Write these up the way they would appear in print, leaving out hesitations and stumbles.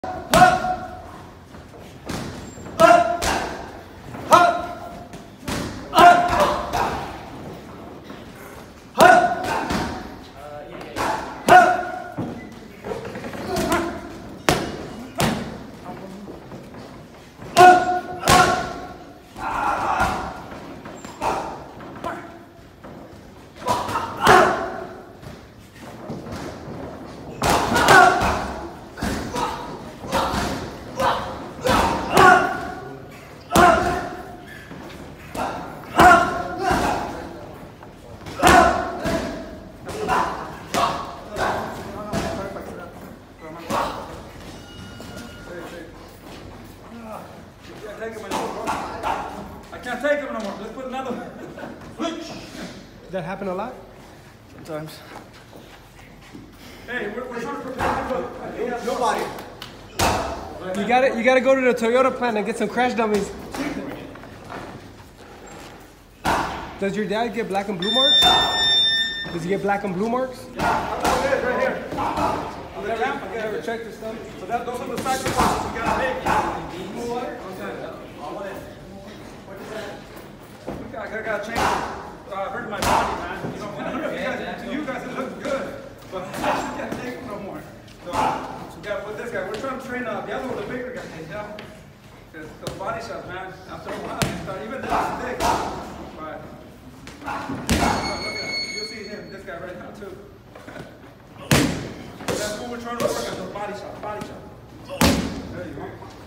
I can't take him no more. Let's put another one. That happen a lot? Sometimes. Hey, we're trying to prepare for Nobody. You gotta go to the Toyota plant and get some crash dummies. Does your dad get black and blue marks? Does he get black and blue marks? Yeah, right here. On the ramp, I gotta check this stuff. So those are the sacrifices we gotta make. More water? I gotta change it. Hurt my body, man. You know, to you guys it looks good, but I just can't take it no more. So we gotta put this guy. We're trying to train the other one, the bigger guy. Yeah, because the body shots, man. After a while, you start even this is big. But look at you'll see him, this guy right now too. That's what we're trying to work on. The body shot, body shot. There you go.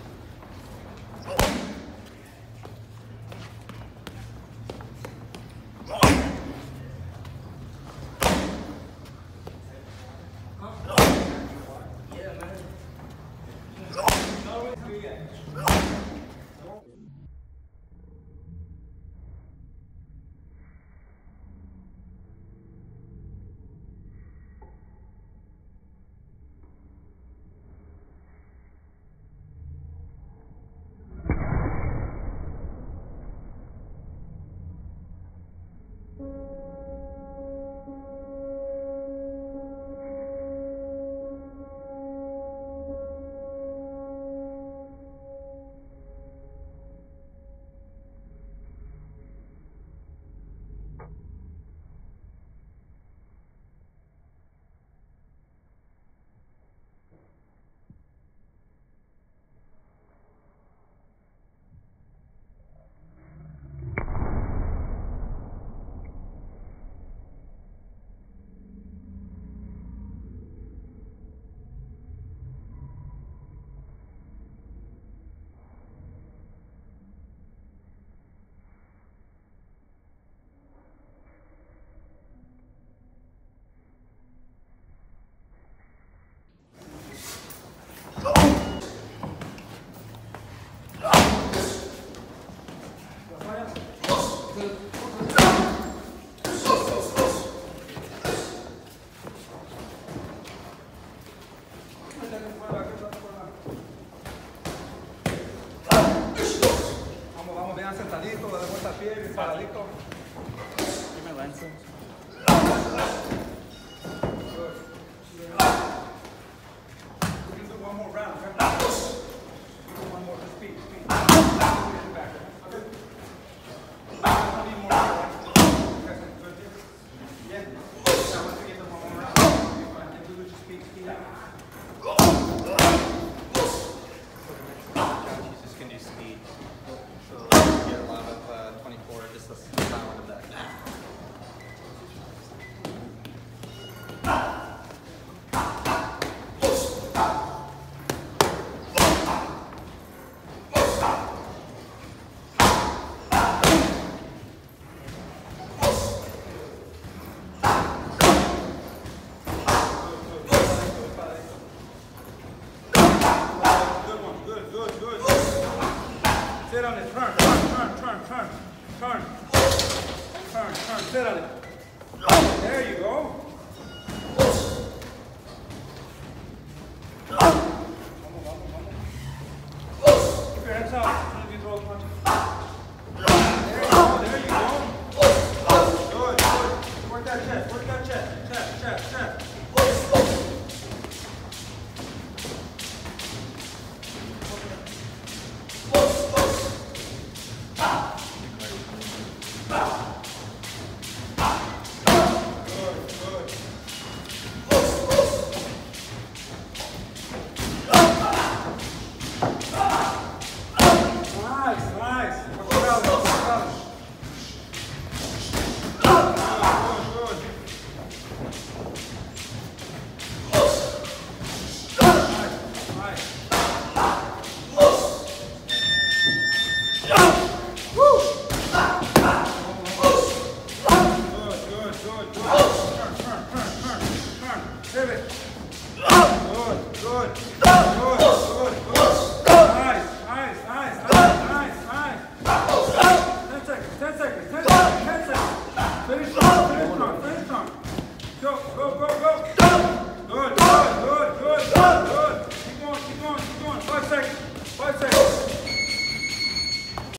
Sentadito, de vuelta al pie, bien paradito. Dime lanza. Good. We can do one more round. One more, just speed. Back. Okay. I need more. Yeah. Now once we get them one more round, I can do it, just speed. Just can do speed. So get a lot of 24, just the sound of that. Sit on it, turn, sit on it. There you go. Keep your hands out.